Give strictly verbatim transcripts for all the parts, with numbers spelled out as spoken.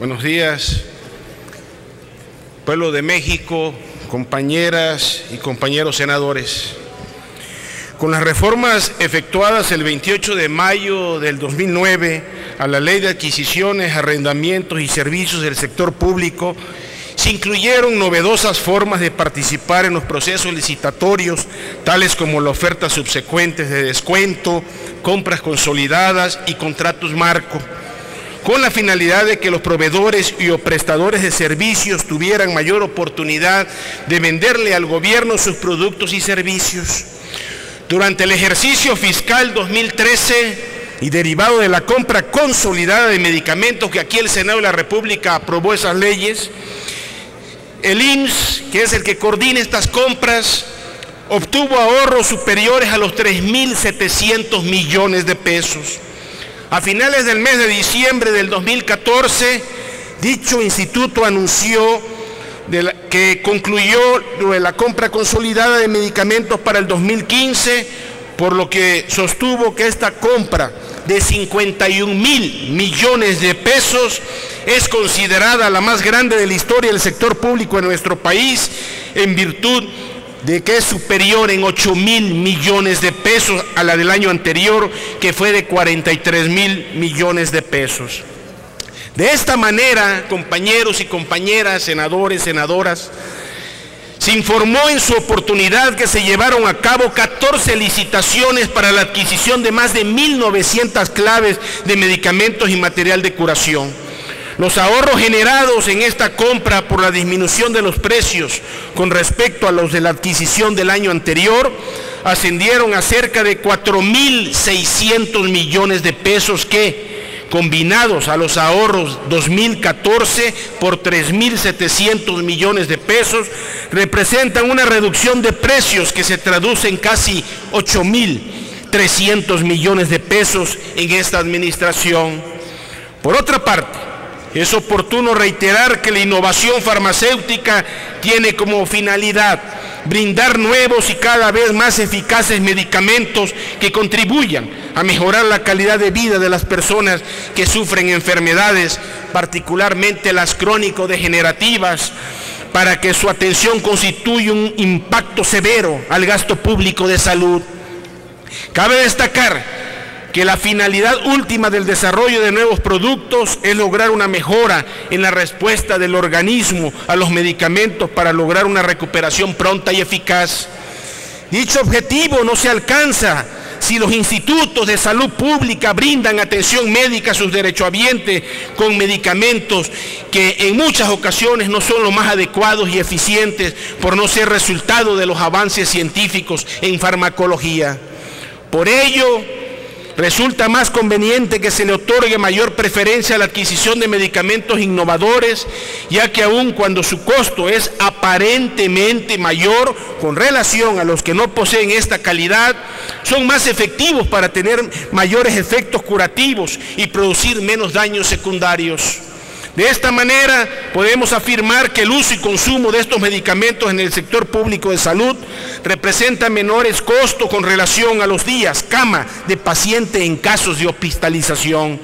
Buenos días, pueblo de México, compañeras y compañeros senadores. Con las reformas efectuadas el veintiocho de mayo del dos mil nueve a la Ley de Adquisiciones, Arrendamientos y Servicios del Sector Público, se incluyeron novedosas formas de participar en los procesos licitatorios, tales como la oferta subsecuentes de descuento, compras consolidadas y contratos marco, con la finalidad de que los proveedores y o prestadores de servicios tuvieran mayor oportunidad de venderle al gobierno sus productos y servicios. Durante el ejercicio fiscal dos mil trece y derivado de la compra consolidada de medicamentos, que aquí el Senado de la República aprobó esas leyes, el I M S S, que es el que coordina estas compras, obtuvo ahorros superiores a los tres mil setecientos millones de pesos. A finales del mes de diciembre del dos mil catorce, dicho instituto anunció de la, que concluyó de la compra consolidada de medicamentos para el dos mil quince, por lo que sostuvo que esta compra de cincuenta y un mil millones de pesos es considerada la más grande de la historia del sector público en nuestro país, en virtud de que es superior en ocho mil millones de pesos a la del año anterior, que fue de cuarenta y tres mil millones de pesos. De esta manera, compañeros y compañeras, senadores, senadoras, se informó en su oportunidad que se llevaron a cabo catorce licitaciones para la adquisición de más de mil novecientas claves de medicamentos y material de curación. Los ahorros generados en esta compra por la disminución de los precios con respecto a los de la adquisición del año anterior ascendieron a cerca de cuatro mil seiscientos millones de pesos que, combinados a los ahorros dos mil catorce por tres mil setecientos millones de pesos, representan una reducción de precios que se traduce en casi ocho mil trescientos millones de pesos en esta administración. Por otra parte, es oportuno reiterar que la innovación farmacéutica tiene como finalidad brindar nuevos y cada vez más eficaces medicamentos que contribuyan a mejorar la calidad de vida de las personas que sufren enfermedades, particularmente las crónico-degenerativas, para que su atención constituya un impacto severo al gasto público de salud. Cabe destacar que la finalidad última del desarrollo de nuevos productos es lograr una mejora en la respuesta del organismo a los medicamentos para lograr una recuperación pronta y eficaz. Dicho objetivo no se alcanza si los institutos de salud pública brindan atención médica a sus derechohabientes con medicamentos que en muchas ocasiones no son los más adecuados y eficientes por no ser resultado de los avances científicos en farmacología. Por ello, resulta más conveniente que se le otorgue mayor preferencia a la adquisición de medicamentos innovadores, ya que aun cuando su costo es aparentemente mayor con relación a los que no poseen esta calidad, son más efectivos para tener mayores efectos curativos y producir menos daños secundarios. De esta manera, podemos afirmar que el uso y consumo de estos medicamentos en el sector público de salud representa menores costos con relación a los días cama de paciente en casos de hospitalización,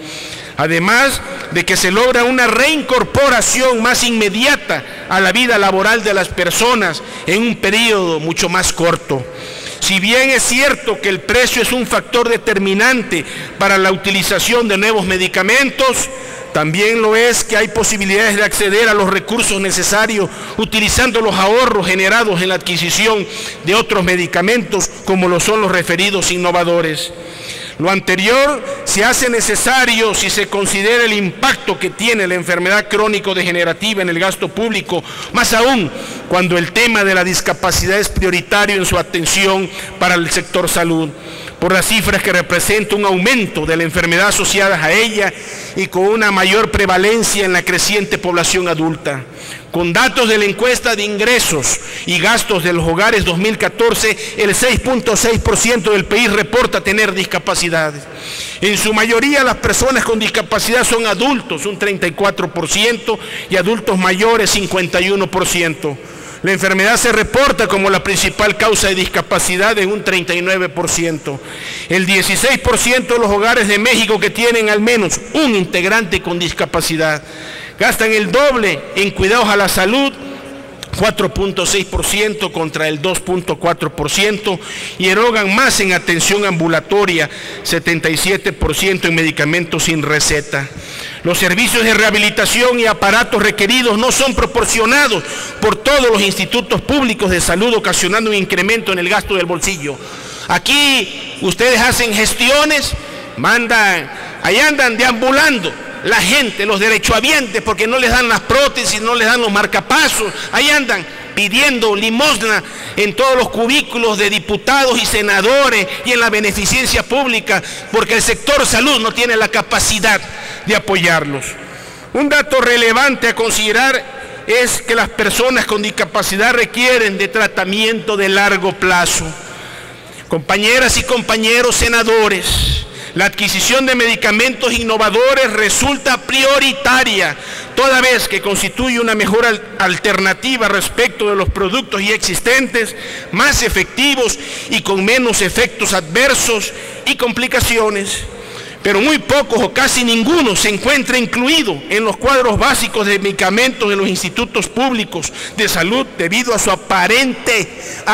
además de que se logra una reincorporación más inmediata a la vida laboral de las personas en un periodo mucho más corto. Si bien es cierto que el precio es un factor determinante para la utilización de nuevos medicamentos, también lo es que hay posibilidades de acceder a los recursos necesarios utilizando los ahorros generados en la adquisición de otros medicamentos, como lo son los referidos innovadores. Lo anterior se hace necesario si se considera el impacto que tiene la enfermedad crónico-degenerativa en el gasto público, más aún cuando el tema de la discapacidad es prioritario en su atención para el sector salud, por las cifras que representa un aumento de la enfermedad asociada a ella y con una mayor prevalencia en la creciente población adulta. Con datos de la encuesta de ingresos y gastos de los hogares dos mil catorce, el seis punto seis por ciento del país reporta tener discapacidades. En su mayoría las personas con discapacidad son adultos, un treinta y cuatro por ciento, y adultos mayores, cincuenta y uno por ciento. La enfermedad se reporta como la principal causa de discapacidad en un treinta y nueve por ciento. El dieciséis por ciento de los hogares de México que tienen al menos un integrante con discapacidad. gastan el doble en cuidados a la salud, cuatro punto seis por ciento contra el dos punto cuatro por ciento, y erogan más en atención ambulatoria, setenta y siete por ciento en medicamentos sin receta. Los servicios de rehabilitación y aparatos requeridos no son proporcionados por todos los institutos públicos de salud, ocasionando un incremento en el gasto del bolsillo. Aquí ustedes hacen gestiones, mandan, ahí andan deambulando la gente, los derechohabientes, porque no les dan las prótesis, no les dan los marcapasos, ahí andan pidiendo limosna en todos los cubículos de diputados y senadores y en la beneficencia pública, porque el sector salud no tiene la capacidad de apoyarlos. Un dato relevante a considerar es que las personas con discapacidad requieren de tratamiento de largo plazo. Compañeras y compañeros senadores, la adquisición de medicamentos innovadores resulta prioritaria, toda vez que constituye una mejor alternativa respecto de los productos ya existentes, más efectivos y con menos efectos adversos y complicaciones. Pero muy pocos o casi ninguno se encuentra incluido en los cuadros básicos de medicamentos de los institutos públicos de salud debido a su aparente,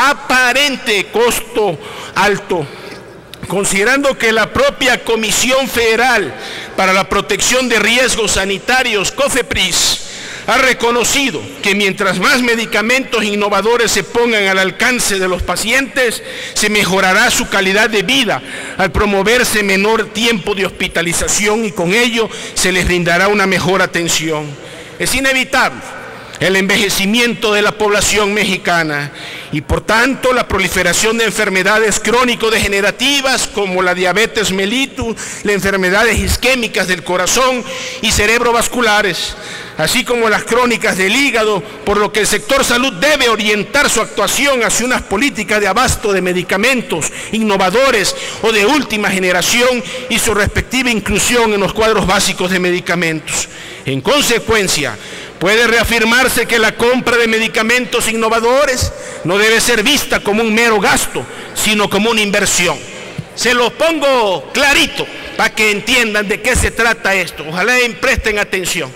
aparente costo alto. Considerando que la propia Comisión Federal para la Protección de Riesgos Sanitarios, COFEPRIS, ha reconocido que mientras más medicamentos innovadores se pongan al alcance de los pacientes, se mejorará su calidad de vida al promoverse menor tiempo de hospitalización y con ello se les brindará una mejor atención. Es inevitable el envejecimiento de la población mexicana y por tanto la proliferación de enfermedades crónico-degenerativas como la diabetes mellitus, las enfermedades isquémicas del corazón y cerebrovasculares, así como las crónicas del hígado, por lo que el sector salud debe orientar su actuación hacia unas políticas de abasto de medicamentos innovadores o de última generación y su respectiva inclusión en los cuadros básicos de medicamentos. En consecuencia, puede reafirmarse que la compra de medicamentos innovadores no debe ser vista como un mero gasto, sino como una inversión. Se lo pongo clarito para que entiendan de qué se trata esto. Ojalá presten atención.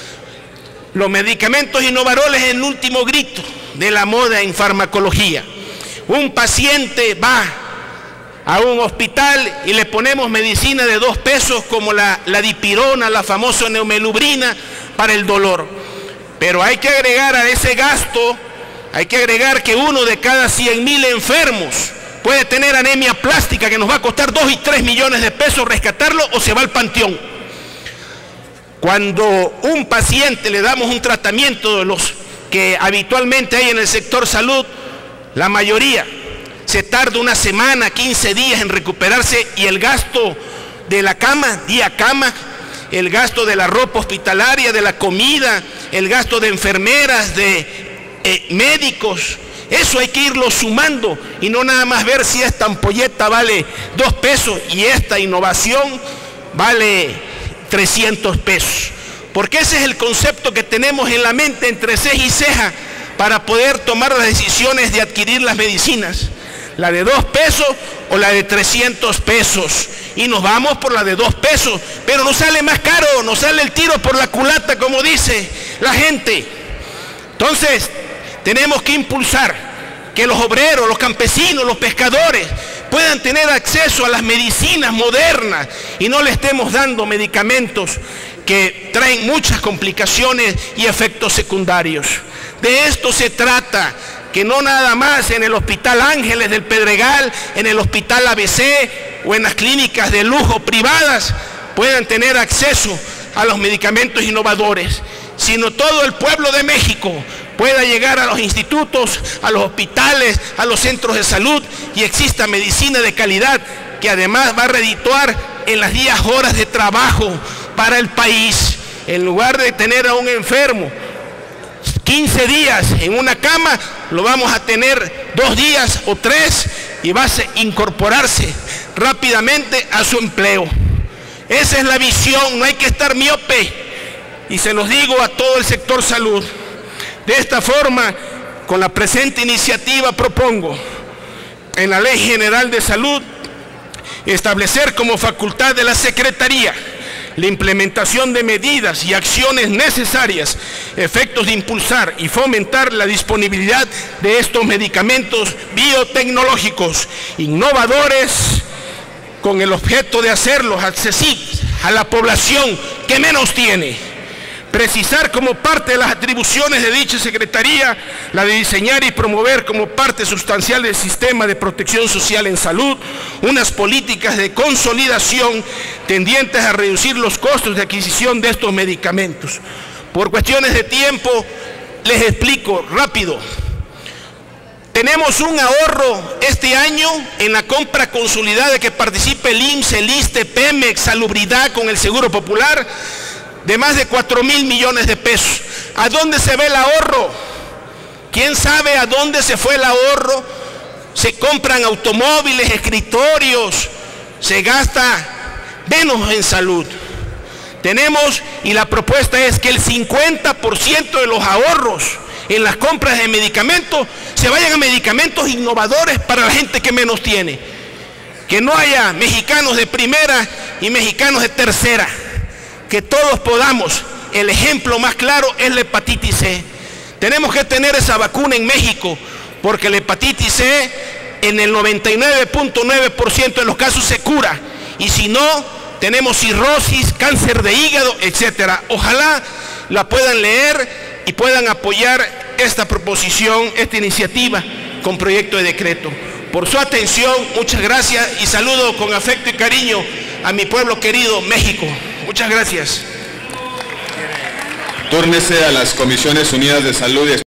Los medicamentos innovadores es el último grito de la moda en farmacología. Un paciente va a un hospital y le ponemos medicina de dos pesos como la, la dipirona, la famosa neumelubrina para el dolor. Pero hay que agregar a ese gasto, hay que agregar que uno de cada cien mil enfermos puede tener anemia plástica que nos va a costar dos y tres millones de pesos rescatarlo o se va al panteón. Cuando un paciente le damos un tratamiento de los que habitualmente hay en el sector salud, la mayoría se tarda una semana, quince días en recuperarse y el gasto de la cama, día cama, el gasto de la ropa hospitalaria, de la comida, el gasto de enfermeras, de eh, médicos, eso hay que irlo sumando y no nada más ver si esta ampolleta vale dos pesos y esta innovación vale trescientos pesos. Porque ese es el concepto que tenemos en la mente entre ceja y ceja para poder tomar las decisiones de adquirir las medicinas. La de dos pesos o la de trescientos pesos. Y nos vamos por la de dos pesos. Pero nos sale más caro, nos sale el tiro por la culata, como dice la gente. Entonces, tenemos que impulsar que los obreros, los campesinos, los pescadores puedan tener acceso a las medicinas modernas y no le estemos dando medicamentos que traen muchas complicaciones y efectos secundarios. De esto se trata. Que no nada más en el Hospital Ángeles del Pedregal, en el Hospital A B C o en las clínicas de lujo privadas puedan tener acceso a los medicamentos innovadores, sino todo el pueblo de México pueda llegar a los institutos, a los hospitales, a los centros de salud y exista medicina de calidad que además va a redituar en las diez horas de trabajo para el país. En lugar de tener a un enfermo quince días en una cama, lo vamos a tener dos días o tres y va a incorporarse rápidamente a su empleo. Esa es la visión, no hay que estar miope y se los digo a todo el sector salud. De esta forma, con la presente iniciativa propongo en la Ley General de Salud establecer como facultad de la Secretaría la implementación de medidas y acciones necesarias, efectos de impulsar y fomentar la disponibilidad de estos medicamentos biotecnológicos innovadores con el objeto de hacerlos accesibles a la población que menos tiene. Precisar como parte de las atribuciones de dicha Secretaría la de diseñar y promover como parte sustancial del sistema de protección social en salud unas políticas de consolidación tendientes a reducir los costos de adquisición de estos medicamentos. Por cuestiones de tiempo les explico rápido. Tenemos un ahorro este año en la compra consolidada que participe el I M S S, el ISSSTE, Pemex, Salubridad con el Seguro Popular, de más de cuatro mil millones de pesos. ¿A dónde se ve el ahorro? ¿Quién sabe a dónde se fue el ahorro? Se compran automóviles, escritorios, se gasta menos en salud. Tenemos, y la propuesta es que el cincuenta por ciento de los ahorros en las compras de medicamentos se vayan a medicamentos innovadores para la gente que menos tiene. Que no haya mexicanos de primera y mexicanos de tercera. Que todos podamos. El ejemplo más claro es la hepatitis C. Tenemos que tener esa vacuna en México, porque la hepatitis C en el noventa y nueve punto nueve por ciento de los casos se cura, y si no, tenemos cirrosis, cáncer de hígado, etcétera. Ojalá la puedan leer y puedan apoyar esta proposición, esta iniciativa con proyecto de decreto. Por su atención, muchas gracias y saludo con afecto y cariño a mi pueblo querido, México. Muchas gracias. Túrnese a las Comisiones Unidas de Salud y